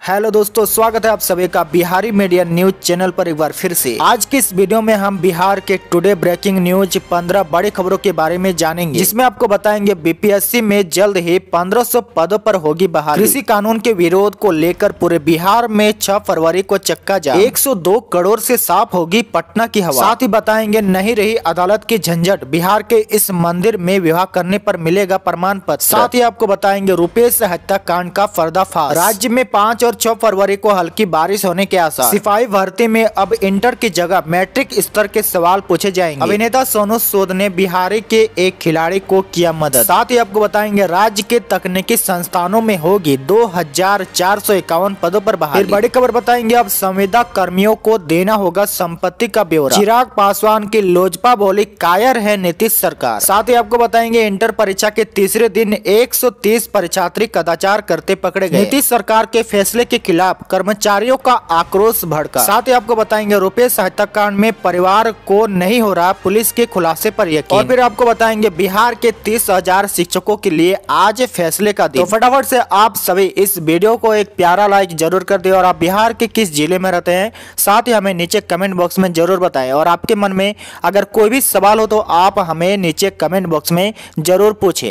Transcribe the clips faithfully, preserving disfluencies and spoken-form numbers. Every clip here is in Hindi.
हेलो दोस्तों, स्वागत है आप सभी का बिहारी मीडिया न्यूज चैनल पर एक बार फिर से। आज की इस वीडियो में हम बिहार के टुडे ब्रेकिंग न्यूज पंद्रह बड़ी खबरों के बारे में जानेंगे, जिसमें आपको बताएंगे बीपीएससी में जल्द ही पंद्रह सौ पदों पर होगी बहाली। कृषि कानून के विरोध को लेकर पूरे बिहार में छह फरवरी को चक्का जाम। एक सौ दो करोड़ से साफ होगी पटना की हवा। साथ ही बताएंगे नहीं रही अदालत की झंझट, बिहार के इस मंदिर में विवाह करने पर मिलेगा प्रमाण पत्र। साथ ही आपको बताएंगे रुपेश हत्याकांड का पर्दाफाश। राज्य में पाँच और छह फरवरी को हल्की बारिश होने के आसार। सिपाही भर्ती में अब इंटर की जगह मैट्रिक स्तर के सवाल पूछे जाएंगे। अभिनेता सोनू सूद ने बिहारी के एक खिलाड़ी को किया मदद। साथ ही आपको बताएंगे राज्य के तकनीकी संस्थानों में होगी दो हजार चार सौ इक्यावन पदों पर बहाली। फिर बड़ी खबर बताएंगे अब संविदा कर्मियों को देना होगा संपत्ति का ब्यौरा। चिराग पासवान की लोजपा बोली कायर है नीतीश सरकार। साथ ही आपको बताएंगे इंटर परीक्षा के तीसरे दिन एक सौ तीस परीक्षार्थी कदाचार करते पकड़े गए। नीतीश सरकार के फैसले के खिलाफ कर्मचारियों का आक्रोश भड़का। साथ ही आपको बताएंगे रुपेश हत्याकांड में परिवार को नहीं हो रहा पुलिस के खुलासे पर यकीन। और फिर आपको बताएंगे बिहार के तीस हजार शिक्षकों के लिए आज फैसले का दिन। तो फटाफट से आप सभी इस वीडियो को एक प्यारा लाइक जरूर कर दे और आप बिहार के किस जिले में रहते हैं साथ ही हमें नीचे कमेंट बॉक्स में जरूर बताएं। और आपके मन में अगर कोई भी सवाल हो तो आप हमें नीचे कमेंट बॉक्स में जरूर पूछें।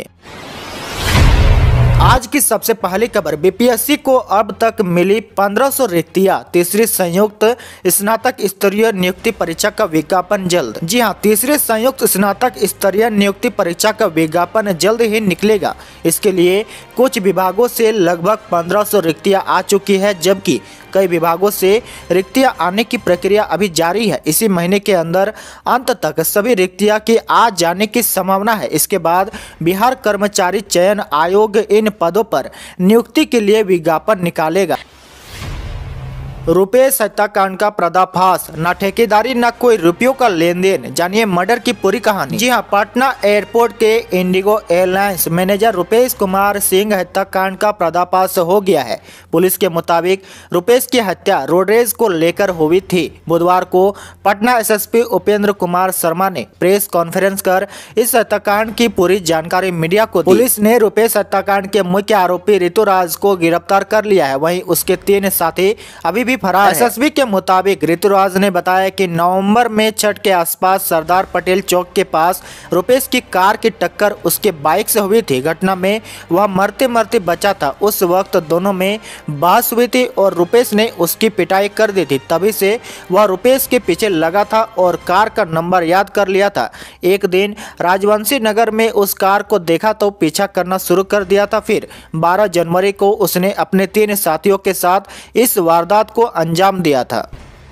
आज की सबसे पहली खबर, बीपीएससी को अब तक मिली पंद्रह सौ रिक्तियां। तीसरी संयुक्त स्नातक स्तरीय नियुक्ति परीक्षा का विज्ञापन जल्द। जी हां, तीसरे संयुक्त स्नातक स्तरीय नियुक्ति परीक्षा का विज्ञापन जल्द ही निकलेगा। इसके लिए कुछ विभागों से लगभग पंद्रह सौ रिक्तियां आ चुकी है, जबकि कई विभागों से रिक्तियां आने की प्रक्रिया अभी जारी है। इसी महीने के अंदर अंत तक सभी रिक्तियां की आ जाने की संभावना है। इसके बाद बिहार कर्मचारी चयन आयोग इन पदों पर नियुक्ति के लिए विज्ञापन निकालेगा। रुपेश हत्याकांड का पर्दाफाश, न ठेकेदारी न कोई रुपयों का लेन देन, जानिए मर्डर की पूरी कहानी। जी हां, पटना एयरपोर्ट के IndiGo airlines manager Rupesh Kumar Singh हत्याकांड का पर्दाफाश हो गया है। पुलिस के मुताबिक रुपेश की हत्या रोडरेज को लेकर हुई थी। बुधवार को पटना एसएसपी उपेंद्र कुमार शर्मा ने प्रेस कॉन्फ्रेंस कर इस हत्याकांड की पूरी जानकारी मीडिया को दी। पुलिस ने रुपेश हत्याकांड के मुख्य आरोपी ऋतुराज को गिरफ्तार कर लिया है, वहीं उसके तीन साथी अभी भी फरार है। एसएसबी के मुताबिक ऋतुराज ने बताया कि नवंबर में छठ के आसपास सरदार पटेल चौक के पास रुपेश की कार की टक्कर उसके बाइक से हुई थी। घटना में वह मरते मरते बचा था। उस वक्त दोनों में बहस हुई थी और रुपेश ने उसकी पिटाई कर दी थी। तभी से वह रुपेश के पीछे लगा था और कार का नंबर याद कर लिया था। एक दिन राजवंशी नगर में उस कार को देखा तो पीछा करना शुरू कर दिया था। फिर बारह जनवरी को उसने अपने तीन साथियों के साथ इस वारदात को अंजाम दिया था।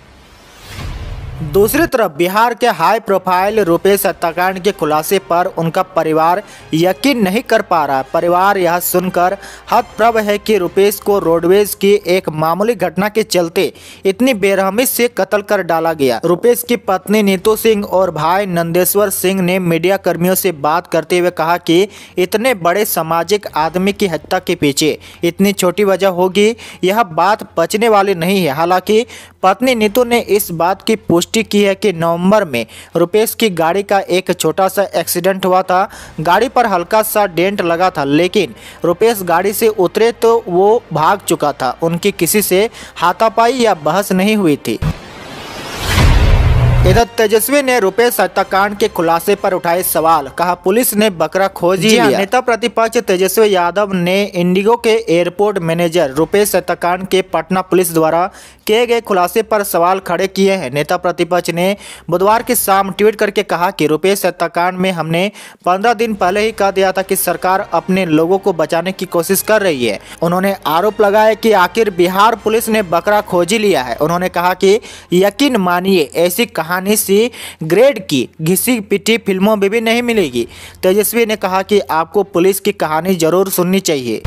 दूसरी तरफ बिहार के हाई प्रोफाइल रुपेश हत्याकांड के खुलासे पर उनका परिवार यकीन नहीं कर पा रहा। परिवार यह सुनकर हतप्रभ है कि रुपेश को रोडवेज की एक मामूली घटना के चलते इतनी बेरहमी से कत्ल कर डाला गया। रुपेश की पत्नी नीतू सिंह और भाई नंदेश्वर सिंह ने मीडिया कर्मियों से बात करते हुए कहा कि इतने बड़े सामाजिक आदमी की हत्या के पीछे इतनी छोटी वजह होगी, यह बात पचने वाली नहीं है। हालांकि पत्नी नीतू ने इस बात की पुष्टि की है कि नवंबर में रुपेश की गाड़ी का एक छोटा सा एक्सीडेंट हुआ था। गाड़ी पर हल्का सा डेंट लगा था, लेकिन रुपेश गाड़ी से उतरे तो वो भाग चुका था। उनकी किसी से हाथापाई या बहस नहीं हुई थी। इधर तेजस्वी ने रुपेश हत्याकांड के खुलासे पर उठाए सवाल, कहा पुलिस ने बकरा खोज ही लिया। नेता प्रतिपक्ष तेजस्वी यादव ने इंडिगो के एयरपोर्ट मैनेजर रुपेश हत्याकांड के पटना पुलिस द्वारा किए गए खुलासे पर सवाल खड़े किए हैं। नेता प्रतिपक्ष ने बुधवार की शाम ट्वीट करके कहा कि रुपेश हत्याकांड में हमने पंद्रह दिन पहले ही कह दिया था कि सरकार अपने लोगों को बचाने की कोशिश कर रही है। उन्होंने आरोप लगाया कि आखिर बिहार पुलिस ने बकरा खोज ही लिया है। उन्होंने कहा कि यकीन मानिए ऐसी कहानी सी ग्रेड की घिसी पिटी फिल्मों में भी नहीं मिलेगी। तेजस्वी ने कहा कि आपको पुलिस की कहानी जरूर सुननी चाहिए।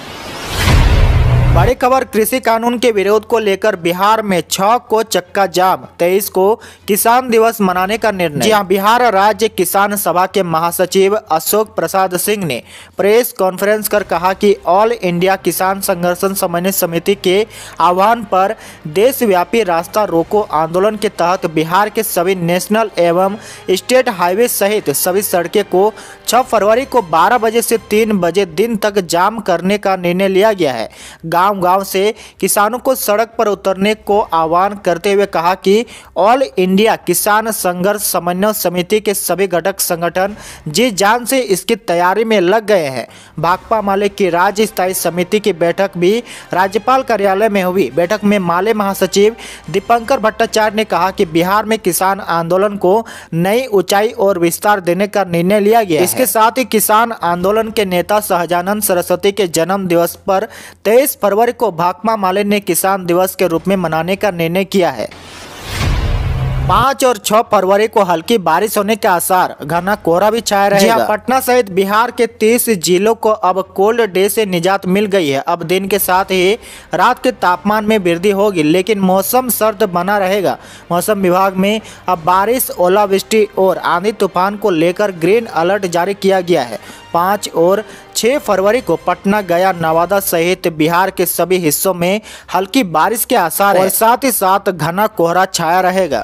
बड़ी खबर, कृषि कानून के विरोध को लेकर बिहार में छह को चक्का जाम। तेईस को किसान दिवस मनाने का निर्णय। जी हां, बिहार राज्य किसान सभा के महासचिव अशोक प्रसाद सिंह ने प्रेस कॉन्फ्रेंस कर कहा कि ऑल इंडिया किसान संघर्ष समन्वय समिति के आह्वान पर देशव्यापी रास्ता रोको आंदोलन के तहत बिहार के सभी नेशनल एवं स्टेट हाईवे सहित सभी सड़कें को छह फरवरी को बारह बजे से तीन बजे दिन तक जाम करने का निर्णय लिया गया है। गाँव गांव-गांव से किसानों को सड़क पर उतरने को आह्वान करते हुए कहा कि ऑल इंडिया किसान संघर्ष समन्वय समिति के सभी घटक संगठन जी जान से इसकी तैयारी में लग गए हैं। भाकपा माले की राज्य स्थायी समिति की बैठक भी राज्यपाल कार्यालय में हुई। बैठक में माले महासचिव दीपंकर भट्टाचार्य ने कहा कि बिहार में किसान आंदोलन को नई ऊंचाई और विस्तार देने का निर्णय लिया गया है। इसके साथ ही किसान आंदोलन के नेता सहजानंद सरस्वती के जन्म दिवस पर तेईस फरवरी को भाकपा माले ने किसान दिवस के रूप में मनाने का निर्णय किया है। पाँच और छह फरवरी को हल्की बारिश होने के आसार, घना कोहरा भी छाया रहेगा। पटना सहित बिहार के तीस जिलों को अब कोल्ड डे से निजात मिल गई है। अब दिन के साथ ही रात के तापमान में वृद्धि होगी, लेकिन मौसम सर्द बना रहेगा। मौसम विभाग में अब बारिश, ओलावृष्टि और आंधी तूफान को लेकर ग्रीन अलर्ट जारी किया गया है। पाँच और छह फरवरी को पटना, गया, नवादा सहित बिहार के सभी हिस्सों में हल्की बारिश के आसार है और साथ ही साथ घना कोहरा छाया रहेगा।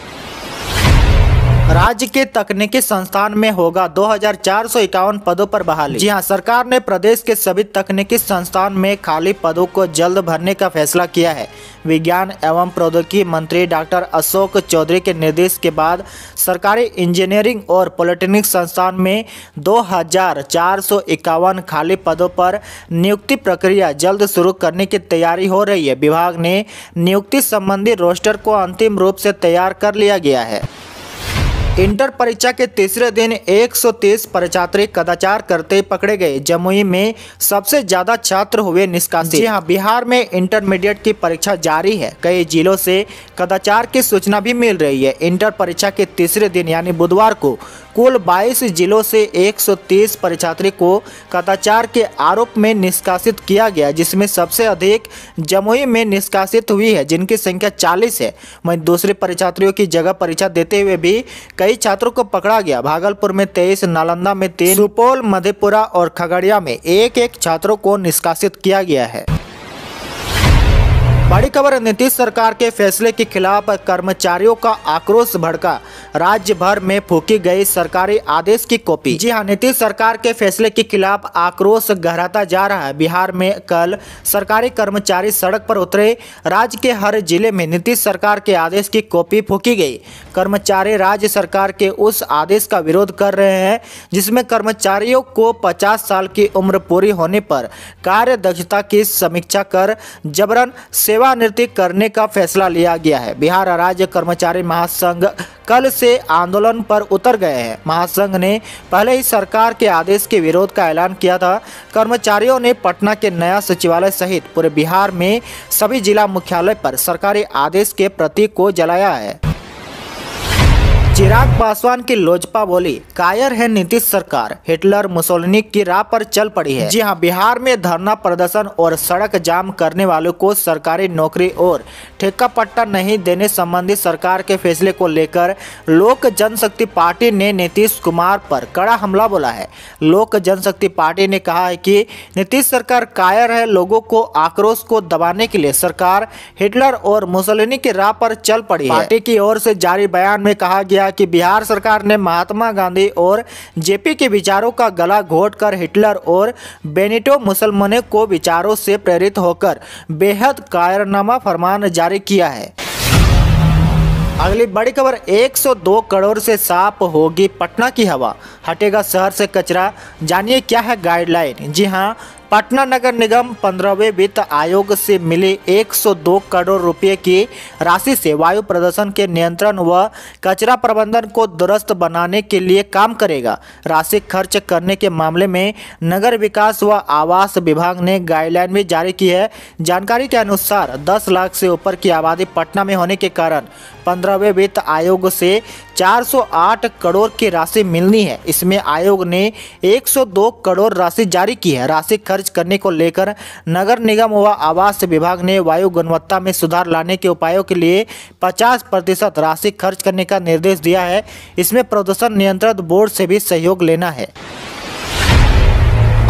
राज्य के तकनीकी संस्थान में होगा दो हजार चार सौ इक्यावन पदों पर बहाली। जी हां, सरकार ने प्रदेश के सभी तकनीकी संस्थान में खाली पदों को जल्द भरने का फैसला किया है। विज्ञान एवं प्रौद्योगिकी मंत्री डॉक्टर अशोक चौधरी के निर्देश के बाद सरकारी इंजीनियरिंग और पॉलिटेक्निक संस्थान में दो हजार चार सौ इक्यावन खाली पदों पर नियुक्ति प्रक्रिया जल्द शुरू करने की तैयारी हो रही है। विभाग ने नियुक्ति संबंधी रोस्टर को अंतिम रूप से तैयार कर लिया गया है। इंटर परीक्षा के तीसरे दिन एक सौ तीस परीक्षार्थी कदाचार करते पकड़े गए। जमुई में सबसे ज्यादा छात्र हुए निष्कासित। जी हां, बिहार में इंटरमीडिएट की परीक्षा जारी है। कई जिलों से कदाचार की सूचना भी मिल रही है। इंटर परीक्षा के तीसरे दिन यानी बुधवार को कुल बाईस जिलों से एक सौ तीस परीक्षार्थी को कदाचार के आरोप में निष्कासित किया गया, जिसमें सबसे अधिक जमुई में निष्कासित हुई है, जिनकी संख्या चालीस है। वहीं दूसरे परीक्षार्थियों की जगह परीक्षा देते हुए भी कई छात्रों को पकड़ा गया। भागलपुर में तेईस, नालंदा में तीन, सुपौल, मधेपुरा और खगड़िया में एक एक छात्रों को निष्कासित किया गया है। बड़ी खबर, नीतीश सरकार के फैसले के खिलाफ कर्मचारियों का आक्रोश भड़का। राज्य भर में फूकी गई सरकारी आदेश की कॉपी। जी हां, नीतीश सरकार के फैसले के खिलाफ आक्रोश गहराता जा रहा है। बिहार में कल सरकारी कर्मचारी सड़क पर उतरे। राज्य के हर जिले में नीतीश सरकार के आदेश की कॉपी फूकी गई। कर्मचारी राज्य सरकार के उस आदेश का विरोध कर रहे हैं जिसमें कर्मचारियों को पचास साल की उम्र पूरी होने पर कार्य दक्षता की समीक्षा कर जबरन सेवानिवृत्ति करने का फैसला लिया गया है। बिहार राज्य कर्मचारी महासंघ कल से आंदोलन पर उतर गए हैं। महासंघ ने पहले ही सरकार के आदेश के विरोध का ऐलान किया था। कर्मचारियों ने पटना के नया सचिवालय सहित पूरे बिहार में सभी जिला मुख्यालय पर सरकारी आदेश के प्रतीक को जलाया है। चिराग पासवान की लोजपा बोली, कायर है नीतीश सरकार, हिटलर मुसोलिनी की राह पर चल पड़ी है। जी हां, बिहार में धरना प्रदर्शन और सड़क जाम करने वालों को सरकारी नौकरी और ठेका पट्टा नहीं देने संबंधी सरकार के फैसले को लेकर लोक जनशक्ति पार्टी ने नीतीश कुमार पर कड़ा हमला बोला है। लोक जनशक्ति पार्टी ने कहा है कि नीतीश सरकार कायर है। लोगों को आक्रोश को दबाने के लिए सरकार हिटलर और मुसोलिनी की राह पर चल पड़ी है। पार्टी की ओर से जारी बयान में कहा गया कि बिहार सरकार ने महात्मा गांधी और जेपी के विचारों का गला घोटकर हिटलर और बेनिटो मुसलमाने को विचारों से प्रेरित होकर बेहद कायरनामा फरमान जारी किया है। अगली बड़ी खबर, एक सौ दो करोड़ से साफ होगी पटना की हवा, हटेगा शहर से कचरा। जानिए क्या है गाइडलाइन। जी हां, पटना नगर निगम पंद्रहवें वित्त आयोग से मिली एक सौ दो करोड़ रुपए की राशि से वायु प्रदूषण के नियंत्रण व कचरा प्रबंधन को दुरुस्त बनाने के लिए काम करेगा। राशि खर्च करने के मामले में नगर विकास व आवास विभाग ने गाइडलाइन भी जारी की है। जानकारी के अनुसार दस लाख से ऊपर की आबादी पटना में होने के कारण पंद्रहवें वित्त आयोग से चार सौ आठ करोड़ की राशि मिलनी है। इसमें आयोग ने एक सौ दो करोड़ राशि जारी की है। राशि खर्च करने को लेकर नगर निगम व आवास विभाग ने वायु गुणवत्ता में सुधार लाने के उपायों के लिए पचास प्रतिशत राशि खर्च करने का निर्देश दिया है। इसमें प्रदूषण नियंत्रण बोर्ड से भी सहयोग लेना है।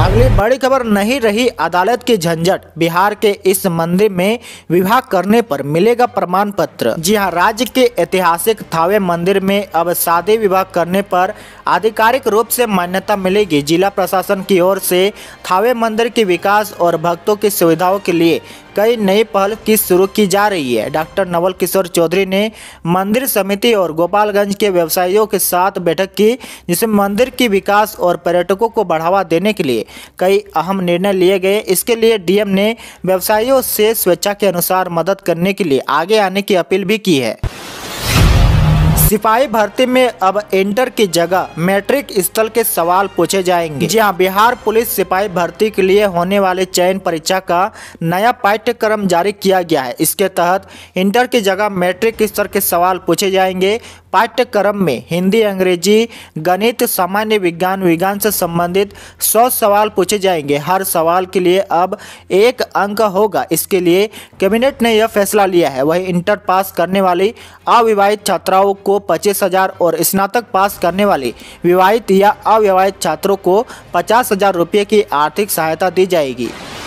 अगली बड़ी खबर नहीं रही अदालत की झंझट, बिहार के इस मंदिर में विवाह करने पर मिलेगा प्रमाण पत्र। जी हां, राज्य के ऐतिहासिक थावे मंदिर में अब शादी विवाह करने पर आधिकारिक रूप से मान्यता मिलेगी। जिला प्रशासन की ओर से थावे मंदिर के विकास और भक्तों की सुविधाओं के लिए कई नई पहल की शुरू की जा रही है। डॉक्टर नवल किशोर चौधरी ने मंदिर समिति और गोपालगंज के व्यवसायियों के साथ बैठक की, जिसमें मंदिर की विकास और पर्यटकों को बढ़ावा देने के लिए कई अहम निर्णय लिए गए। इसके लिए डीएम ने व्यवसायियों से स्वेच्छा के अनुसार मदद करने के लिए आगे आने की अपील भी की है। सिपाही भर्ती में अब इंटर की जगह मैट्रिक स्तर के सवाल पूछे जाएंगे। जी हां, बिहार पुलिस सिपाही भर्ती के लिए होने वाले चयन परीक्षा का नया पाठ्यक्रम जारी किया गया है। इसके तहत इंटर की जगह मैट्रिक स्तर के सवाल पूछे जाएंगे। पाठ्यक्रम में हिंदी, अंग्रेजी, गणित, सामान्य विज्ञान, विज्ञान से संबंधित सौ सवाल पूछे जाएंगे। हर सवाल के लिए अब एक अंक होगा। इसके लिए कैबिनेट ने यह फैसला लिया है। वहीं इंटर पास करने वाली अविवाहित छात्राओं को पच्चीस हजार और स्नातक पास करने वाली विवाहित या अविवाहित छात्रों को पचास हजार रुपये की आर्थिक सहायता दी जाएगी।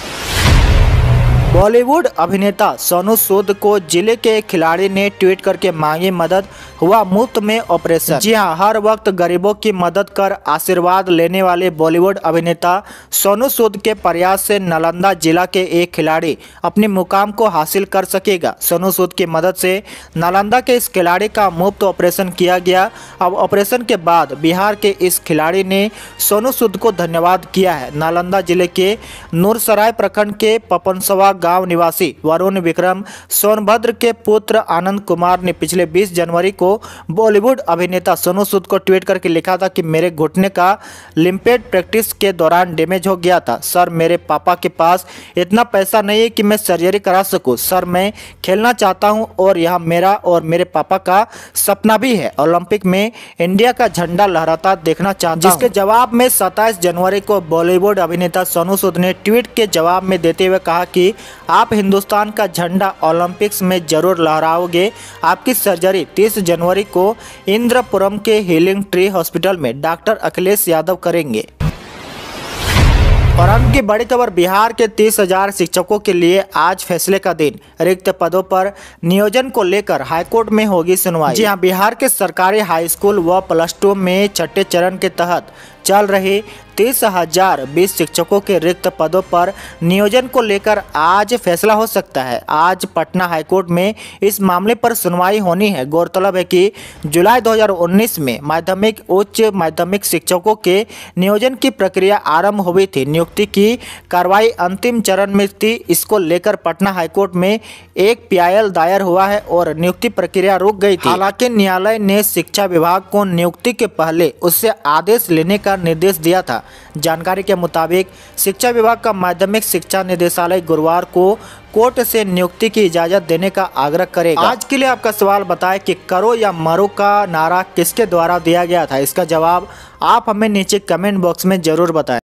बॉलीवुड अभिनेता सोनू सूद को जिले के खिलाड़ी ने ट्वीट करके मांगी मदद, हुआ मुफ्त में ऑपरेशन। जी हां, हर वक्त गरीबों की मदद कर आशीर्वाद लेने वाले बॉलीवुड अभिनेता सोनू सूद के प्रयास से नालंदा जिला के एक खिलाड़ी अपने मुकाम को हासिल कर सकेगा। सोनू सूद की मदद से नालंदा के इस खिलाड़ी का मुफ्त ऑपरेशन किया गया। अब ऑपरेशन के बाद बिहार के इस खिलाड़ी ने सोनू सूद को धन्यवाद किया है। नालंदा जिले के नूरसराय प्रखंड के पपनसवा गांव निवासी वरुण विक्रम सोनभद्र के पुत्र आनंद कुमार ने पिछले बीस जनवरी को बॉलीवुड अभिनेता सोनू सूद को ट्वीट करके लिखा था कि मेरे घुटने का लिम्पेड प्रैक्टिस के दौरान डैमेज हो गया था। सर, मेरे पापा के पास इतना पैसा नहीं है कि मैं सर्जरी करा सकूं। सर, मैं खेलना चाहता हूं और यह मेरा और मेरे पापा का सपना भी है। ओलंपिक में इंडिया का झंडा लहराता देखना चाहता हूं। जिसके जवाब में सत्ताईस जनवरी को बॉलीवुड अभिनेता सोनू सूद ने ट्वीट के जवाब में देते हुए कहा कि आप हिंदुस्तान का झंडा ओलंपिक्स में जरूर लहराओगे। आपकी सर्जरी तीस जनवरी को इंद्रपुरम के हीलिंग ट्री हॉस्पिटल में डॉक्टर अखिलेश यादव करेंगे। और अंत की बड़ी खबर, बिहार के तीस हजार शिक्षकों के लिए आज फैसले का दिन। रिक्त पदों पर नियोजन को लेकर हाईकोर्ट में होगी सुनवाई। जी हां, बिहार के सरकारी हाई स्कूल व प्लस टू में छठे चरण के तहत चल रहे तीस हजार बीस शिक्षकों के रिक्त पदों पर नियोजन को लेकर आज फैसला हो सकता है। आज पटना हाईकोर्ट में इस मामले पर सुनवाई होनी है। गौरतलब है कि जुलाई दो हज़ार उन्नीस में माध्यमिक उच्च माध्यमिक शिक्षकों के नियोजन की प्रक्रिया आरंभ हुई थी। नियुक्ति की कार्रवाई अंतिम चरण में थी। इसको लेकर पटना हाईकोर्ट में एक पीआईएल दायर हुआ है और नियुक्ति प्रक्रिया रुक गई थी। हालांकि न्यायालय ने शिक्षा विभाग को नियुक्ति के पहले उससे आदेश लेने का निर्देश दिया था। जानकारी के मुताबिक शिक्षा विभाग का माध्यमिक शिक्षा निदेशालय गुरुवार को कोर्ट से नियुक्ति की इजाजत देने का आग्रह करेगा। आज के लिए आपका सवाल बताएं कि करो या मरो का नारा किसके द्वारा दिया गया था। इसका जवाब आप हमें नीचे कमेंट बॉक्स में जरूर बताएं।